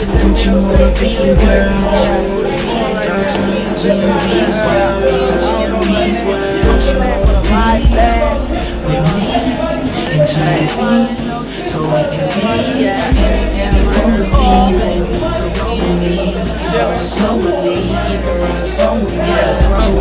Don't you wanna be a girl? GMBoyz world, GMBoyz world. Don't you wanna be with me and GMB, so we can be slowly, so yes,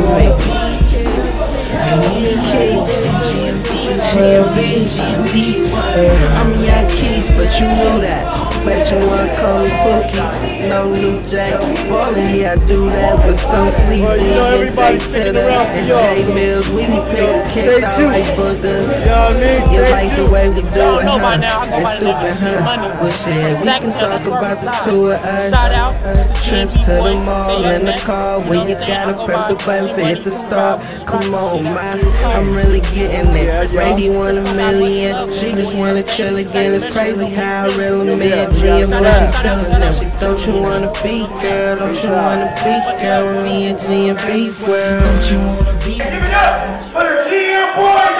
GMB. I'm young Keys, but you knew that. Bet you wanna call me Pookie. No new Jack Ballin', yeah, I do that with some fleezy and J Titter and J Mills. We be picking kicks out like boogers. You like the way we do it, huh? It's stupid, huh? Well, shit, we can talk about the two of us. Trips to the mall in the car where you gotta press a button for it to start. Come on, man, I'm really getting it. Brady won $1 million. She just wanna chill again. It's crazy how I really meant. GMBoyz, you feeling them. Don't you wanna be, girl? Don't you wanna be, girl? With me and GMBoyz world. Don't you wanna be, girl? For the GMBoyz,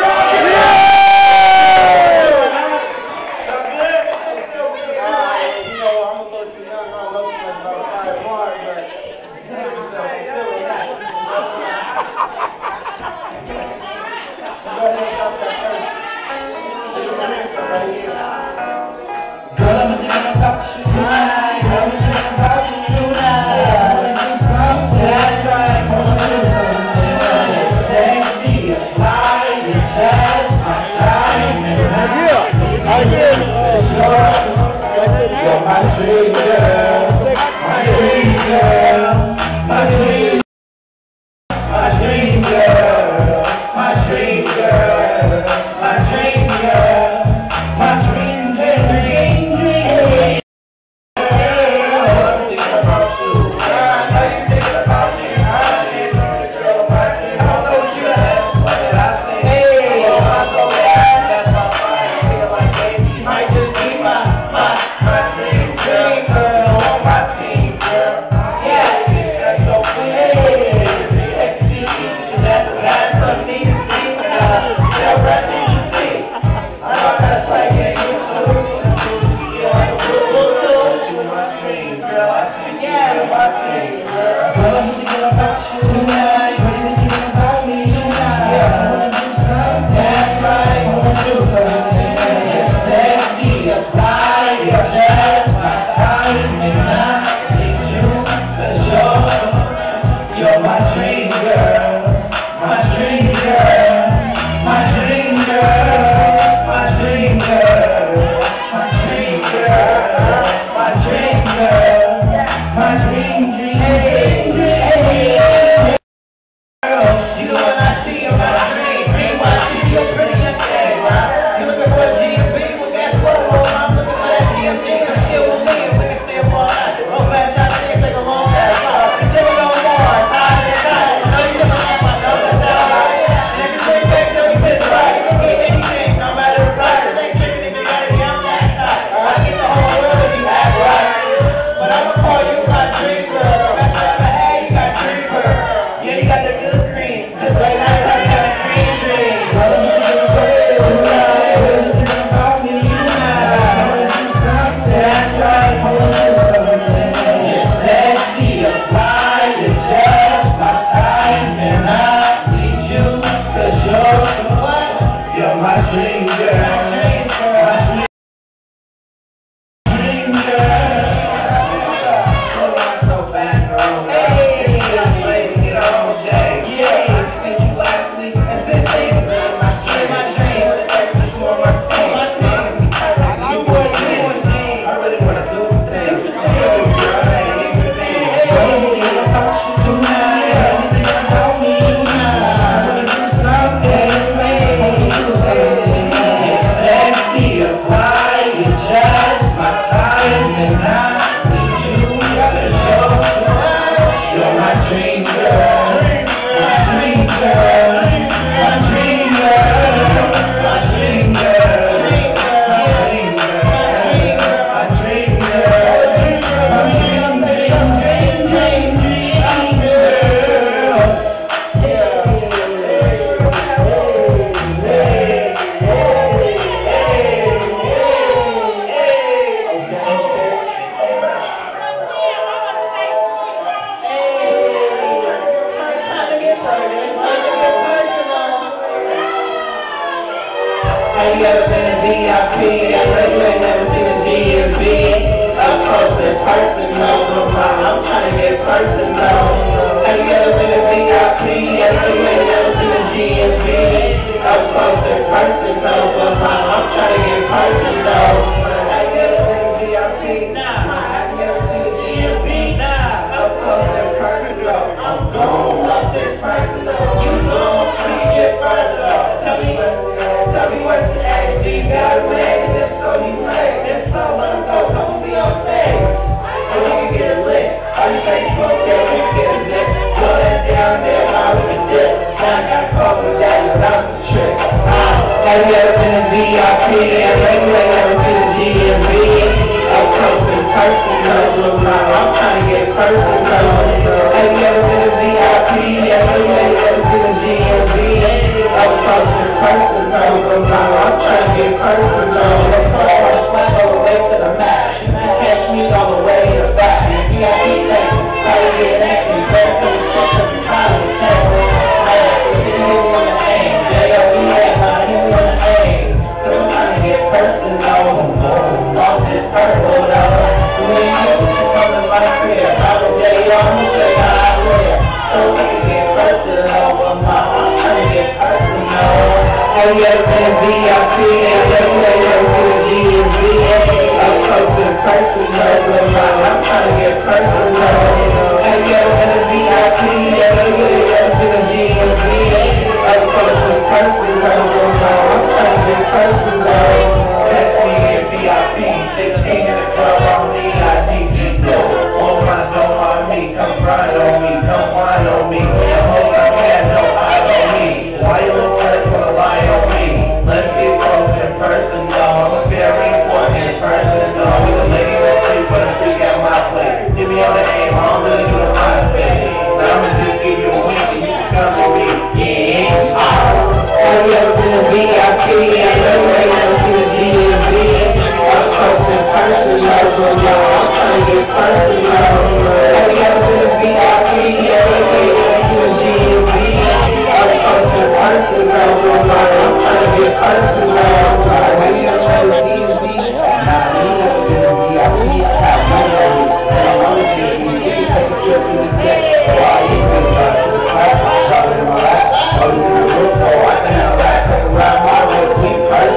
VIP, and then they come to the GMB. Up close and personal, I'm trying to get personal. Have you ever been a VIP? Yeah, they come to the GMB. Up close and personal, I'm trying to get personal. Catch me in VIP, 16 in the club, I'm the ID flow. On my dome on me, come grind on me, come wine on me. The whole time had no eye on me. Why you look like wanna lie on me? Let's get close and personal. I'm a very important person, though. With a lady in the street, but a freak at my place. Give me on the aim, I don't really do the high space. Now I'ma just give you a wink and you can come to me. Yeah. Have you ever been a VIP? I know they come to the GMB. Up close and personal, I'm trying to get personal.